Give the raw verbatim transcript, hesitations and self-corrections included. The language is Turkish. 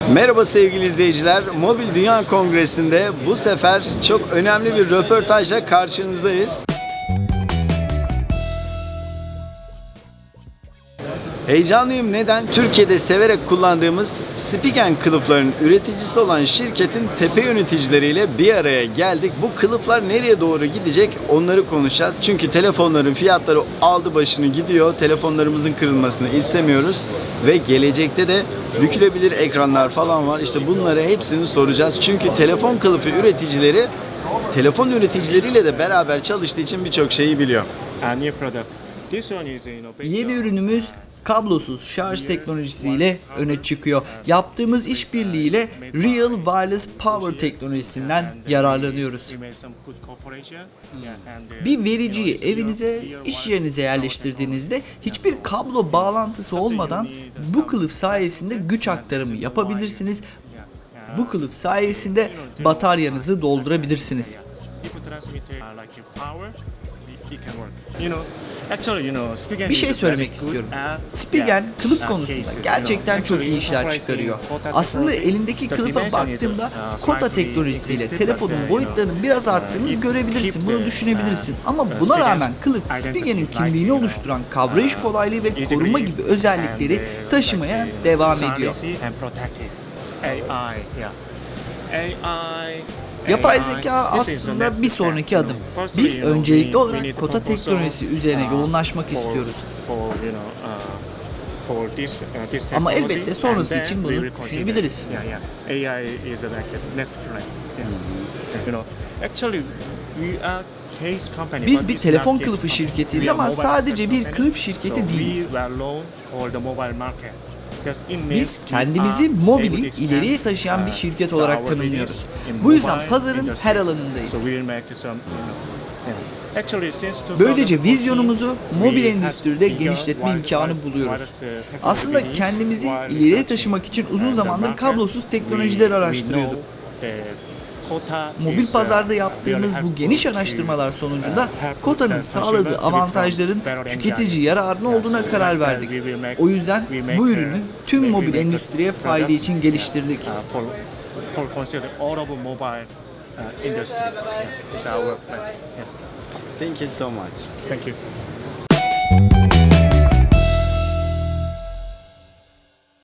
Merhaba sevgili izleyiciler. Mobil Dünya Kongresi'nde bu sefer çok önemli bir röportajla karşınızdayız. Heyecanlıyım. Neden? Türkiye'de severek kullandığımız Spigen kılıfların üreticisi olan şirketin tepe yöneticileriyle bir araya geldik. Bu kılıflar nereye doğru gidecek onları konuşacağız. Çünkü telefonların fiyatları aldı başını gidiyor. Telefonlarımızın kırılmasını istemiyoruz. Ve gelecekte de bükülebilir ekranlar falan var. İşte bunları hepsini soracağız. Çünkü telefon kılıfı üreticileri telefon üreticileriyle de beraber çalıştığı için birçok şeyi biliyor. Yeni ürünümüz kablosuz şarj teknolojisiyle öne çıkıyor. Yaptığımız işbirliğiyle Real Wireless Power teknolojisinden yararlanıyoruz. Bir vericiyi evinize, iş yerinize yerleştirdiğinizde hiçbir kablo bağlantısı olmadan bu kılıf sayesinde güç aktarımı yapabilirsiniz. Bu kılıf sayesinde bataryanızı doldurabilirsiniz. Bir şey söylemek istiyorum. Spigen kılıf konusunda gerçekten çok iyi işler çıkarıyor. Aslında elindeki kılıfa baktığımda Kota teknolojisiyle telefonun boyutlarının biraz arttığını görebilirsin, bunu düşünebilirsin. Ama buna rağmen kılıf Spigen'in kimliğini oluşturan kavrayış kolaylığı ve koruma gibi özellikleri taşımaya devam ediyor. Yapay zeka aslında bir sonraki adım. Biz öncelikli olarak Kota teknolojisi üzerine yoğunlaşmak istiyoruz. Ama elbette sonrası için bunu düşünebiliriz. Biz bir telefon kılıfı şirketiyiz ama sadece bir kılıf şirketi değiliz. Biz kendimizi mobili ileriye taşıyan bir şirket olarak tanımlıyoruz. Bu yüzden pazarın her alanındayız. Böylece vizyonumuzu mobil endüstride genişletme imkanı buluyoruz. Aslında kendimizi ileriye taşımak için uzun zamandır kablosuz teknolojiler araştırıyorduk. Mobil pazarda yaptığımız bu geniş araştırmalar sonucunda Kota'nın sağladığı avantajların tüketici yararına olduğuna karar verdik. O yüzden bu ürünü tüm mobil endüstriye fayda için geliştirdik. Thank you so much. Thank you.